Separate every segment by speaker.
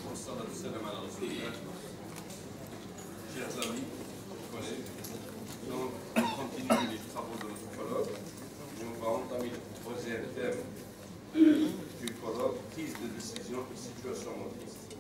Speaker 1: Chers amis, collègues, donc on continue les travaux de notre colloque et on va entamer le troisième thème du colloque, prise de décision et situation mondialiste.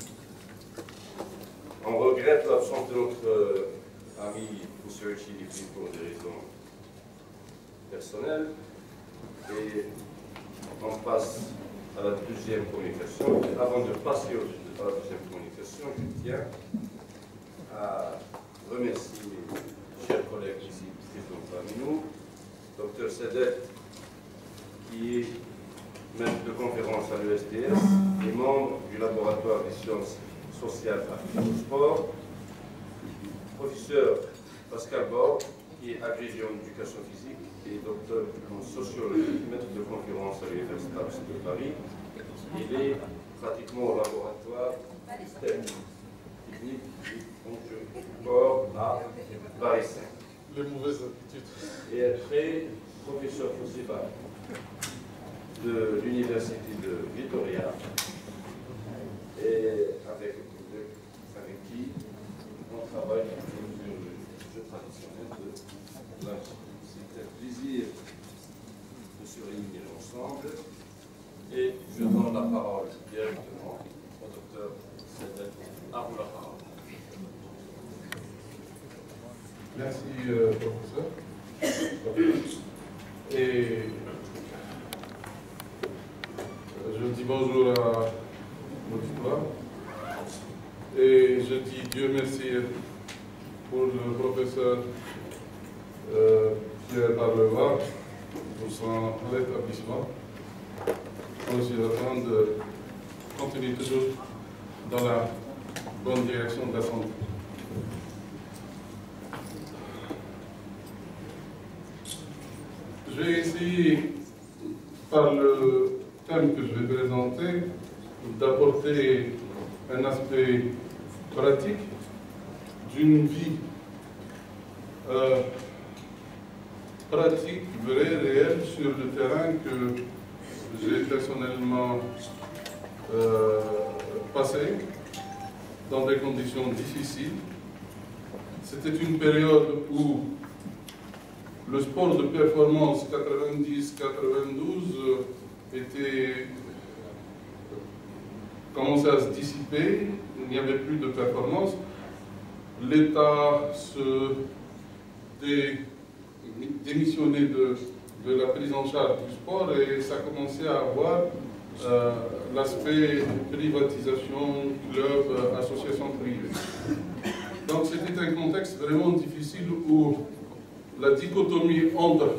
Speaker 1: On regrette l'absence de notre ami M. Chilifi pour des raisons personnelles et on passe à la deuxième communication. Et avant de passer à la deuxième communication, je tiens à remercier mes chers collègues ici présents parmi nous, Dr Sedet, qui est maître de conférence à l'ESDS et membre du laboratoire des sciences sociales appliquées au sport, professeur Pascal Borg, qui est agrégé en éducation physique et docteur en sociologie, maître de conférence à l'Université de Paris. Il est pratiquement au laboratoire technique du sport à Paris 5.
Speaker 2: Les mauvaises habitudes.
Speaker 1: Et après, professeur principal de l'Université de Vitoria, et avec qui on travaille sur le jeu traditionnel de la Chine. C'est un plaisir de se réunir ensemble et je donne la parole directement au docteur Sedet. À vous la parole.
Speaker 2: Merci, professeur. Et je dis bonjour à l'auditoire. Et je dis Dieu merci pour le professeur Pierre Parleva pour son rétablissement. Je suis en train de continuer toujours dans la bonne direction de la santé. Je vais essayer, par le thème que je vais présenter, d'apporter un aspect pratique d'une vie pratique, vraie, réelle, sur le terrain que j'ai personnellement passé dans des conditions difficiles. C'était une période où le sport de performance 90-92 commençait à se dissiper, il n'y avait plus de performance. L'État se démissionnait de la prise en charge du sport et ça commençait à avoir l'aspect privatisation, club, association privée. Donc c'était un contexte vraiment difficile où la dichotomie entre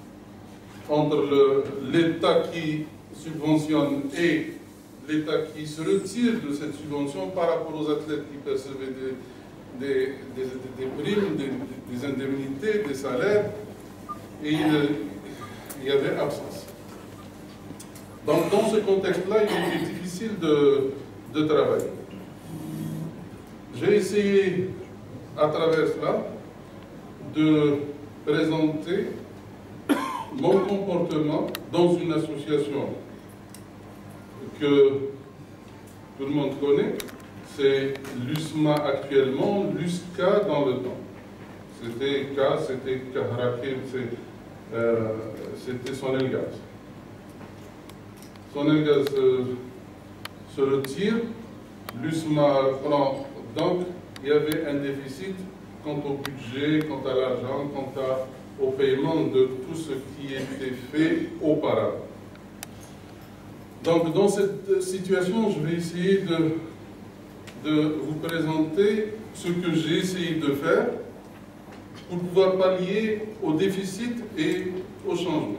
Speaker 2: l'État qui subventionne et l'État qui se retire de cette subvention par rapport aux athlètes qui percevaient des primes, des indemnités, des salaires, et il y avait absence. Donc dans ce contexte-là, il était difficile de travailler. J'ai essayé, à travers cela, de présenter mon comportement dans une association que tout le monde connaît, c'est l'USMA actuellement, l'USCA dans le temps. C'était K, c'était Kahraké, c'était Sonelgaz. Sonelgaz se retire, l'USMA prend, donc il y avait un déficit quant au budget, quant à l'argent, quant au paiement de tout ce qui était fait auparavant. Donc dans cette situation, je vais essayer de vous présenter ce que j'ai essayé de faire pour pouvoir pallier au déficit et au changement.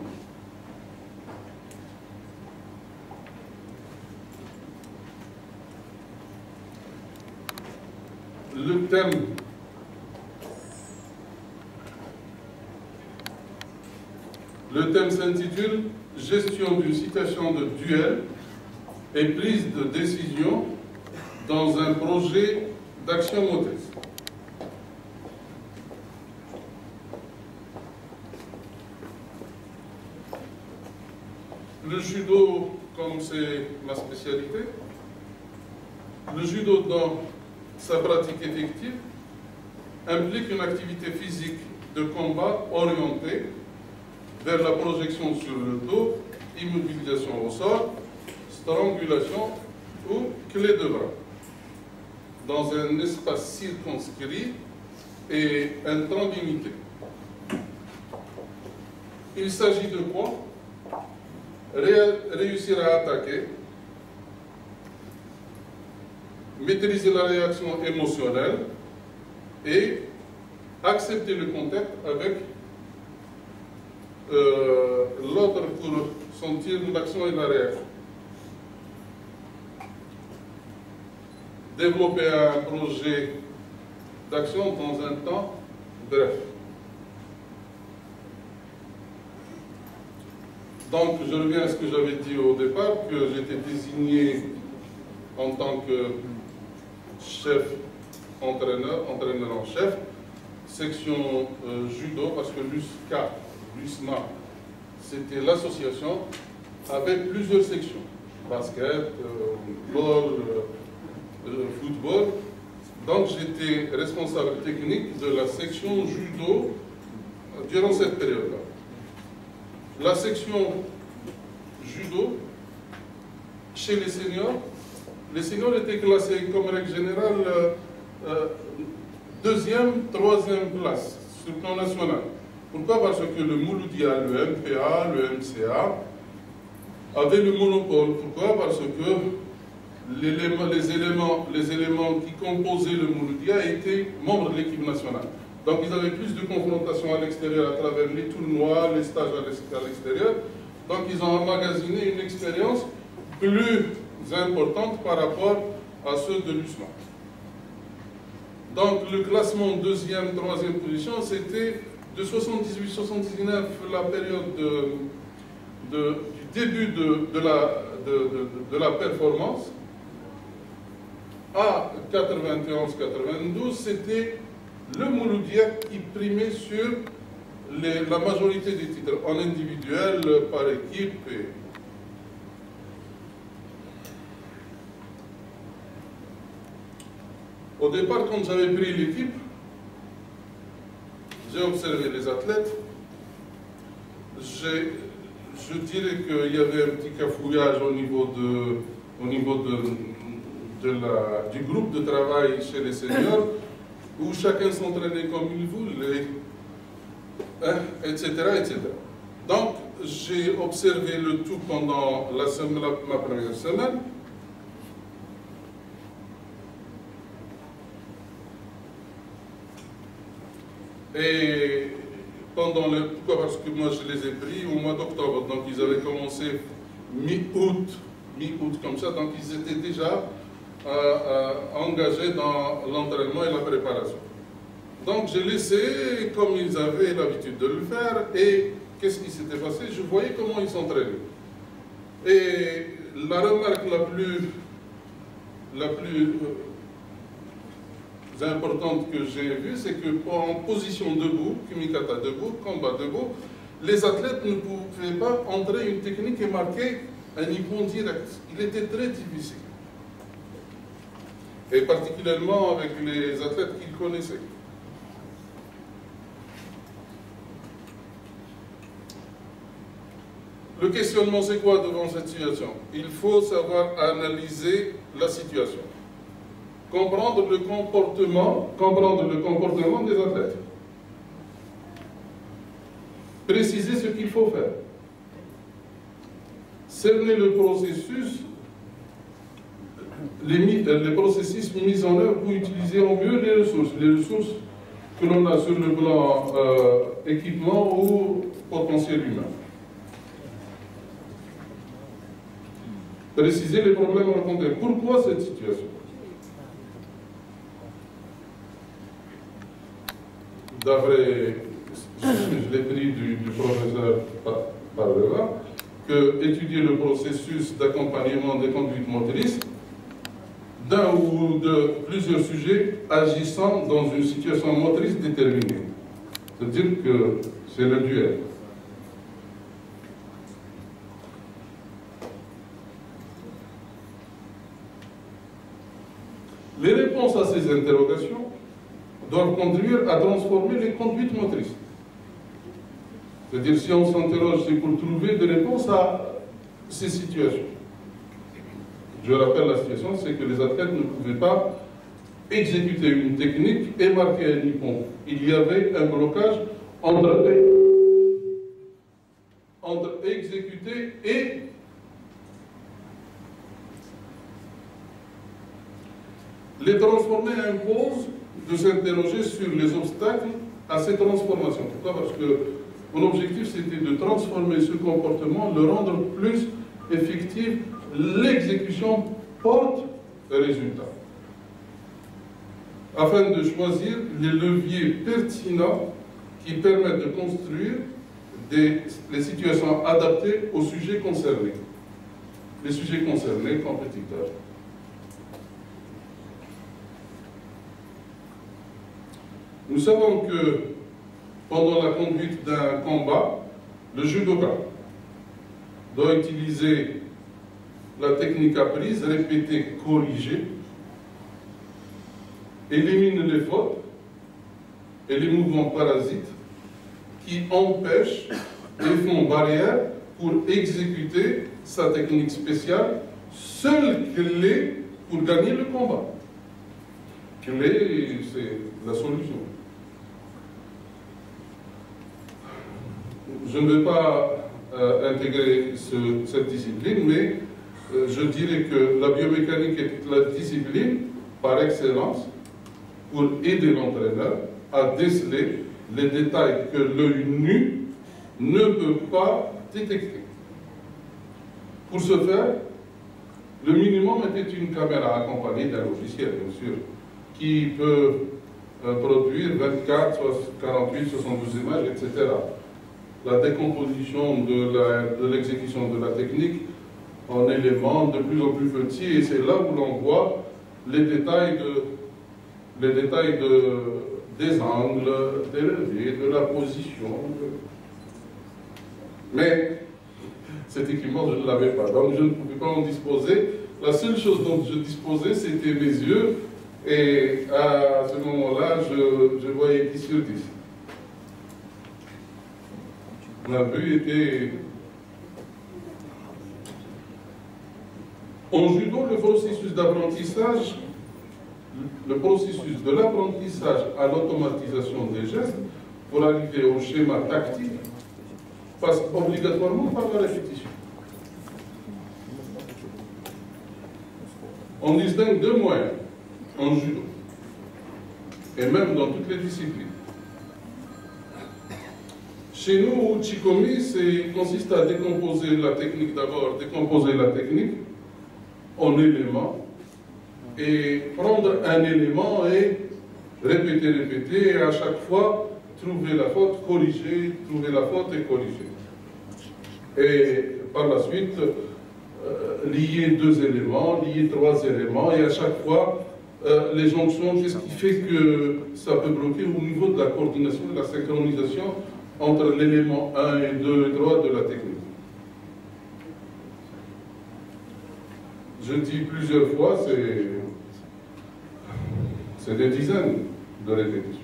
Speaker 2: Le thème s'intitule « Gestion d'une situation de duel et prise de décision dans un projet d'action motrice ». Le judo, comme c'est ma spécialité, Le judo, dans sa pratique effective, implique une activité physique de combat orientée vers la projection sur le dos, immobilisation au sol, strangulation ou clé de bras, dans un espace circonscrit et un temps limité. Il s'agit de quoi? Réussir à attaquer, maîtriser la réaction émotionnelle et accepter le contact avec l'autre pour sentir l'action et la réaction. Développer un projet d'action dans un temps bref. Donc, je reviens à ce que j'avais dit au départ, que j'étais désigné en tant que chef entraîneur en chef, section judo, parce que l'USMA, c'était l'association avec plusieurs sections, basket, football. Donc j'étais responsable technique de la section judo durant cette période-là. La section judo, chez les seniors étaient classés comme règle générale deuxième, troisième place sur le plan national. Pourquoi? Parce que le Mouloudia, le MPA, le MCA avaient le monopole. Pourquoi? Parce que les éléments qui composaient le Mouloudia étaient membres de l'équipe nationale. Donc ils avaient plus de confrontations à l'extérieur à travers les tournois, les stages à l'extérieur. Donc ils ont emmagasiné une expérience plus importante par rapport à ceux de l'USMA. Donc le classement deuxième, troisième position, c'était de 78-79, la période du début de la performance, à 91-92, c'était le Mouloudia qui primait sur la majorité des titres, en individuel, par équipe. Au départ, quand j'avais pris l'équipe, j'ai observé les athlètes. Je dirais qu'il y avait un petit cafouillage au niveau du groupe de travail chez les seniors, où chacun s'entraînait comme il voulait, hein, etc., etc. Donc, j'ai observé le tout pendant ma première semaine. Et pourquoi? Parce que moi je les ai pris au mois d'octobre, donc ils avaient commencé mi-août comme ça, donc ils étaient déjà engagés dans l'entraînement et la préparation. Donc j'ai laissé comme ils avaient l'habitude de le faire, et qu'est-ce qui s'était passé? Je voyais comment ils s'entraînaient. Et la remarque la plus importante que j'ai vue, c'est qu'en position debout, kumikata debout, combat debout, les athlètes ne pouvaient pas entrer une technique et marquer un niveau direct. Il était très difficile. Et particulièrement avec les athlètes qu'ils connaissaient. Le questionnement, c'est quoi devant cette situation? Il faut savoir analyser la situation. Comprendre le comportement des athlètes. Préciser ce qu'il faut faire. Cerner le processus, les processus mis en œuvre pour utiliser au mieux les ressources que l'on a sur le plan équipement ou potentiel humain. Préciser les problèmes rencontrés. Pourquoi cette situation? D'après, je l'ai pris du professeur Parleva, que étudier le processus d'accompagnement des conduites motrices d'un ou de plusieurs sujets agissant dans une situation motrice déterminée. C'est-à-dire que c'est le duel. Les réponses à ces interrogations doivent conduire à transformer les conduites motrices. C'est-à-dire, si on s'interroge, c'est pour trouver des réponses à ces situations. Je rappelle la situation, c'est que les athlètes ne pouvaient pas exécuter une technique et marquer un hippon. Il y avait un blocage entre exécuter et les transformer impose de s'interroger sur les obstacles à ces transformations. Pourquoi? Parce que mon objectif, c'était de transformer ce comportement, le rendre plus effectif. L'exécution porte des résultats. Afin de choisir les leviers pertinents qui permettent de construire les situations adaptées aux sujets concernés. Les sujets concernés, compétiteurs. Nous savons que pendant la conduite d'un combat, le judoka doit utiliser la technique apprise, répéter, corriger, élimine les fautes et les mouvements parasites qui empêchent et font barrière pour exécuter sa technique spéciale, seule clé pour gagner le combat. Clé, c'est la solution. Je ne vais pas intégrer cette discipline, mais je dirais que la biomécanique est la discipline par excellence pour aider l'entraîneur à déceler les détails que l'œil nu ne peut pas détecter. Pour ce faire, le minimum était une caméra accompagnée d'un logiciel, bien sûr, qui peut produire 24, 48, 72 images, etc. La décomposition de l'exécution de la technique en éléments de plus en plus petits, et c'est là où l'on voit les détails des angles, des leviers, de la position. Mais cet équipement, je ne l'avais pas, donc je ne pouvais pas en disposer. La seule chose dont je disposais, c'était mes yeux, et à ce moment-là, je voyais 10 sur 10. Ma vue était... En judo, le processus d'apprentissage, le processus de l'apprentissage à l'automatisation des gestes pour arriver au schéma tactique passe obligatoirement par la répétition. On distingue deux moyens en judo, et même dans toutes les disciplines. Chez nous, Chikomi consiste à décomposer la technique d'abord, décomposer la technique en éléments, et prendre un élément et répéter, et à chaque fois, trouver la faute, corriger, trouver la faute et corriger. Et par la suite, lier deux éléments, lier trois éléments, et à chaque fois, les jonctions, qu'est-ce qui fait que ça peut bloquer au niveau de la coordination, de la synchronisation entre l'élément 1 et 2 et 3 de la technique. Je dis plusieurs fois, c'est des dizaines de répétitions.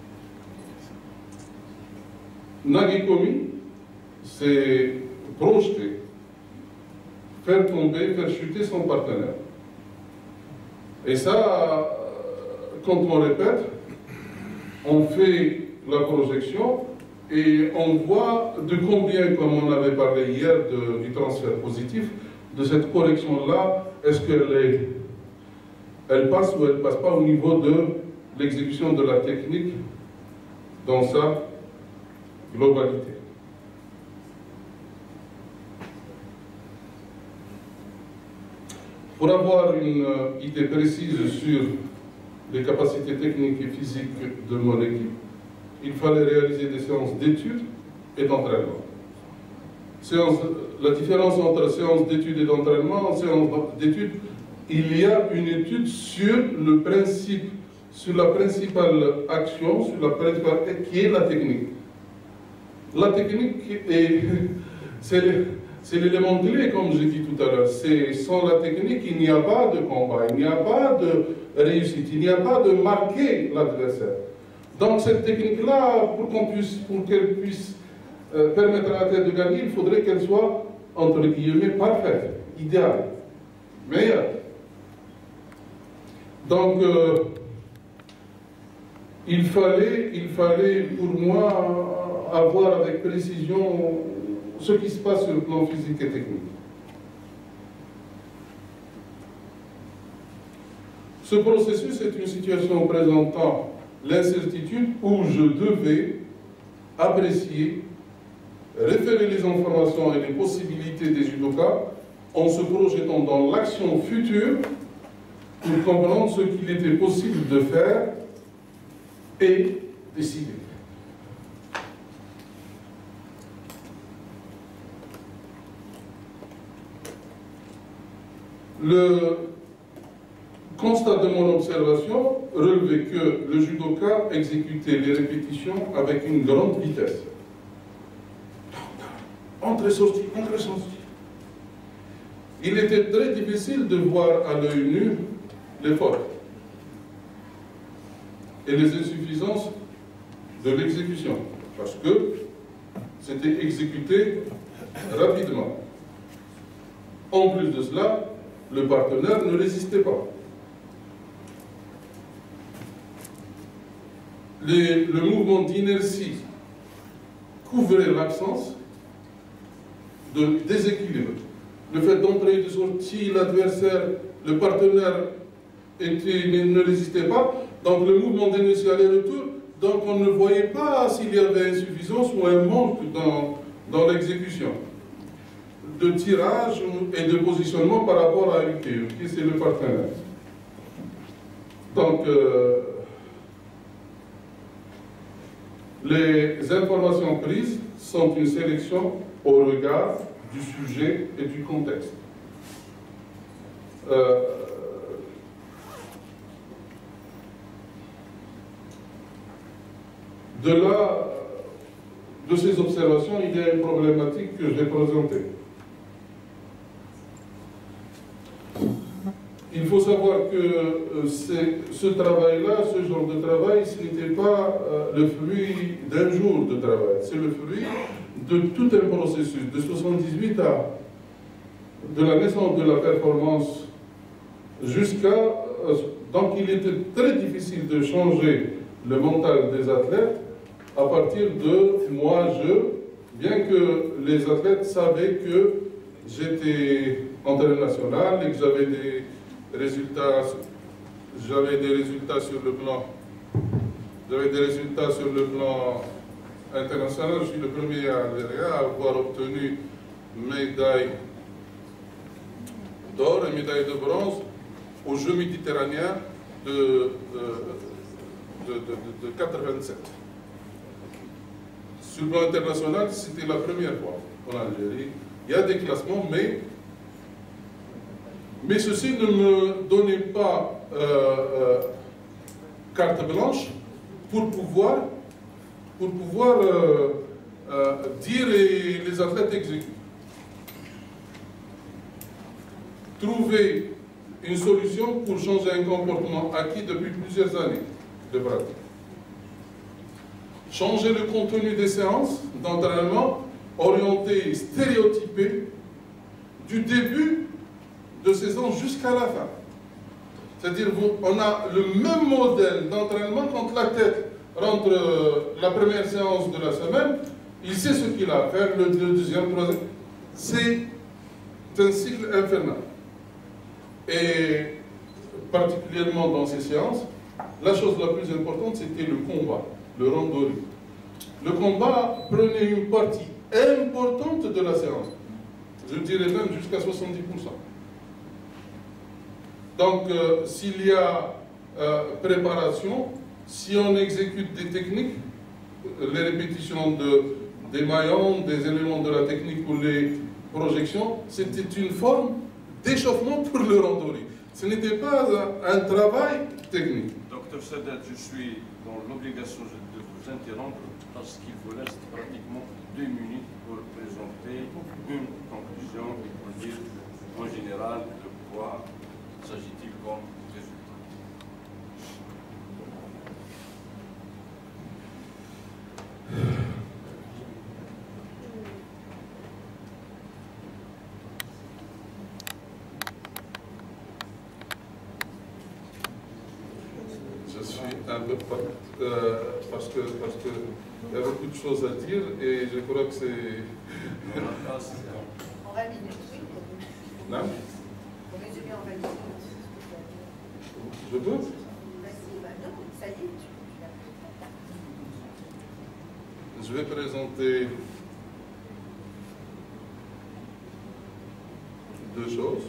Speaker 2: Nagikomi, c'est projeter, faire tomber, faire chuter son partenaire. Et ça, quand on répète, on fait la projection et on voit de combien, comme on avait parlé hier du transfert positif, de cette correction-là, est-ce qu'elle passe ou elle ne passe pas au niveau de l'exécution de la technique dans sa globalité. Pour avoir une idée précise sur les capacités techniques et physiques de mon équipe, il fallait réaliser des séances d'études et d'entraînement. La différence entre séance d'études et d'entraînement, en séance d'études, il y a une étude sur le principe, sur la principale action, sur la principale, qui est la technique. La technique, c'est C'est l'élément clé, comme j'ai dit tout à l'heure. Sans la technique, il n'y a pas de combat, il n'y a pas de réussite, il n'y a pas de marquer l'adversaire. Donc cette technique-là, pour qu'elle puisse permettre à la tête de gagner, il faudrait qu'elle soit, entre guillemets, parfaite, idéale, meilleure. Donc, il fallait pour moi avoir avec précision ce qui se passe sur le plan physique et technique. Ce processus est une situation présentant l'incertitude où je devais apprécier, référer les informations et les possibilités des judokas en se projetant dans l'action future pour comprendre ce qu'il était possible de faire et décider. Le constat de mon observation relevait que le judoka exécutait les répétitions avec une grande vitesse. Entrée-sortie, entrée-sortie. Il était très difficile de voir à l'œil nu les fautes et les insuffisances de l'exécution, parce que c'était exécuté rapidement. En plus de cela, le partenaire ne résistait pas. Le mouvement d'inertie couvrait l'absence de déséquilibre. Le fait d'entrer et de sortir, l'adversaire, le partenaire ne résistait pas, donc le mouvement d'inertie aller-retour, donc on ne voyait pas s'il y avait insuffisance ou un manque dans l'exécution de tirage et de positionnement par rapport à Uke. Uke, c'est le partenaire. Donc, les informations prises sont une sélection au regard du sujet et du contexte. De ces observations, il y a une problématique que je vais présenter. Il faut savoir que ce travail-là, ce genre de travail, ce n'était pas le fruit d'un jour de travail. C'est le fruit de tout un processus, de 78 de la naissance de la performance jusqu'à... donc il était très difficile de changer le mental des athlètes à partir de bien que les athlètes savaient que j'étais entraîneur national et que j'avais des résultats sur le plan international. Je suis le premier à avoir obtenu médaille d'or et médaille de bronze aux Jeux méditerranéens de 87. Sur le plan international, c'était la première fois en Algérie. Il y a des classements, mais ceci ne me donnait pas carte blanche pour pouvoir dire et les athlètes exécutent. Trouver une solution pour changer un comportement acquis depuis plusieurs années de pratique. Changer le contenu des séances d'entraînement orienté, stéréotypé, du début de saison jusqu'à la fin. C'est-à-dire on a le même modèle d'entraînement quand l'athlète rentre la première séance de la semaine, il sait ce qu'il a à faire, le deuxième, le troisième. C'est un cycle infernal. Et particulièrement dans ces séances, la chose la plus importante, c'était le combat, le randori. Le combat prenait une partie importante de la séance. Je dirais même jusqu'à 70%. Donc, s'il y a préparation, si on exécute des techniques, les répétitions des maillons, des éléments de la technique ou les projections, c'était une forme d'échauffement pour le randori. Ce n'était pas un travail technique.
Speaker 3: Docteur Sadat, je suis
Speaker 1: dans l'obligation de vous interrompre parce qu'il vous reste pratiquement 2 minutes pour présenter une conclusion et pour dire en général de quoi s'agit-il comme résultat.
Speaker 2: Je suis un peu parce que il y a beaucoup de choses à dire et je crois que c'est.
Speaker 3: En 20 minutes, oui.
Speaker 2: Non?
Speaker 3: Pour résumer en 20 minutes.
Speaker 2: Je peux?
Speaker 3: Vas-y, bah non, ça y est,
Speaker 2: Je vais présenter deux choses.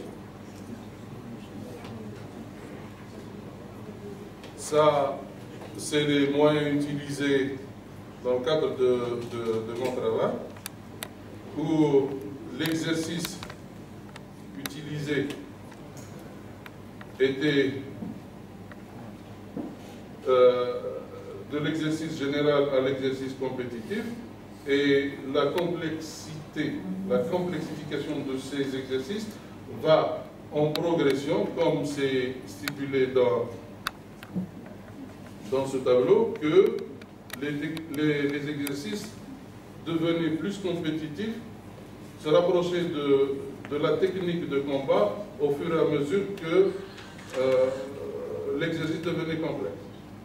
Speaker 2: Ça, c'est les moyens utilisés dans le cadre de mon travail, où l'exercice utilisé était de l'exercice général à l'exercice compétitif, et la complexification de ces exercices va en progression, comme c'est stipulé dans ce tableau, que les exercices devenaient plus compétitifs, se rapprochaient de la technique de combat au fur et à mesure que l'exercice devenait complexe.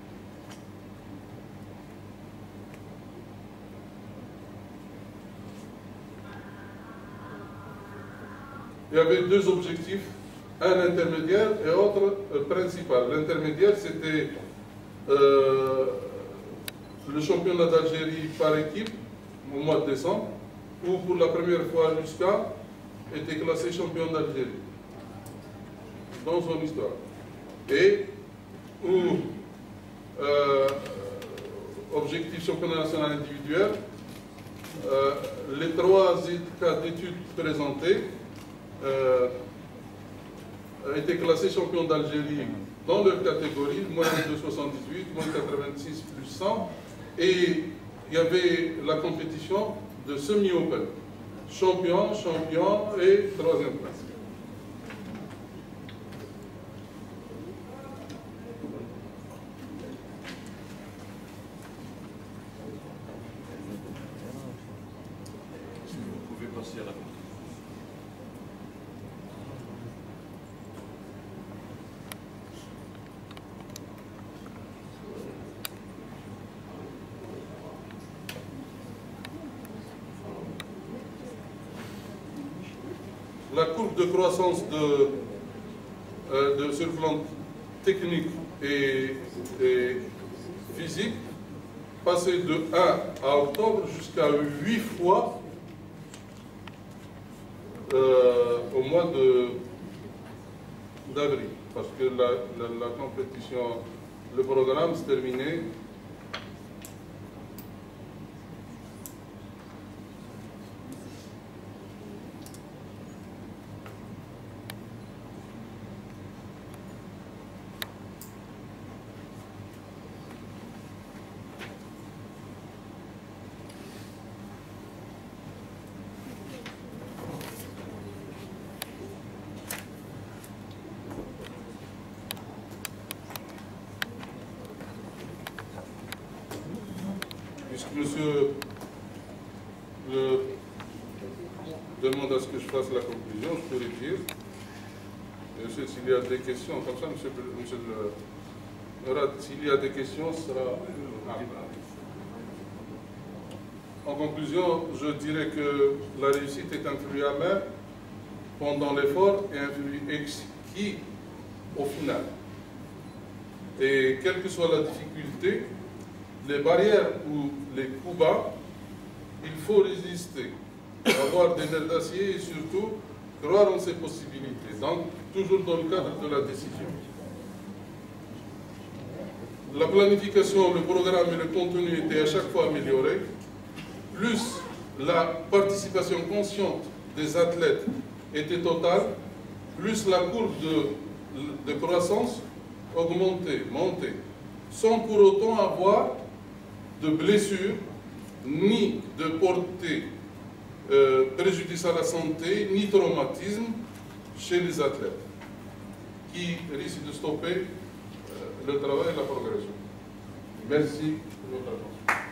Speaker 2: Il y avait deux objectifs, un intermédiaire et autre principal. L'intermédiaire, c'était le championnat d'Algérie par équipe au mois de décembre, où pour la première fois Lusca était classé champion d'Algérie dans son histoire. Et où objectif championnat national individuel, les 3 cas d'études présentés étaient classés champions d'Algérie dans leur catégorie, moins de 78, moins 86, plus 100, et il y avait la compétition de semi-open, champion et 3e place.
Speaker 1: Vous pouvez passer à la conclusion.
Speaker 2: La courbe de croissance sur le plan technique et physique passait de 1 à octobre jusqu'à 8 fois au mois d'avril, parce que la compétition, le programme se terminait puisque monsieur demande à ce que je fasse la conclusion, je peux le dire. Monsieur, s'il y a des questions, comme ça, monsieur le Rad, s'il y a des questions, ce sera... En conclusion, je dirais que la réussite est un fruit amer pendant l'effort et un fruit exquis au final. Et quelle que soit la difficulté, les barrières ou les coups bas, il faut résister, avoir des nerfs d'acier et surtout croire en ses possibilités, donc toujours dans le cadre de la décision. La planification, le programme et le contenu étaient à chaque fois améliorés, plus la participation consciente des athlètes était totale, plus la courbe de croissance augmentait, montait. sans pour autant avoir de blessures ni de porter préjudice à la santé, ni traumatisme chez les athlètes, qui risquent de stopper le travail et la progression. Merci pour votre attention.